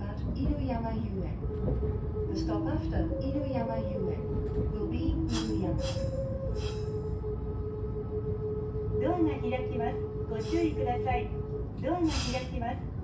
at Inuyama UN. The stop after Inuyama UN will be Inuyama. ドアが開きます。ご注意ください。ドアが開きます。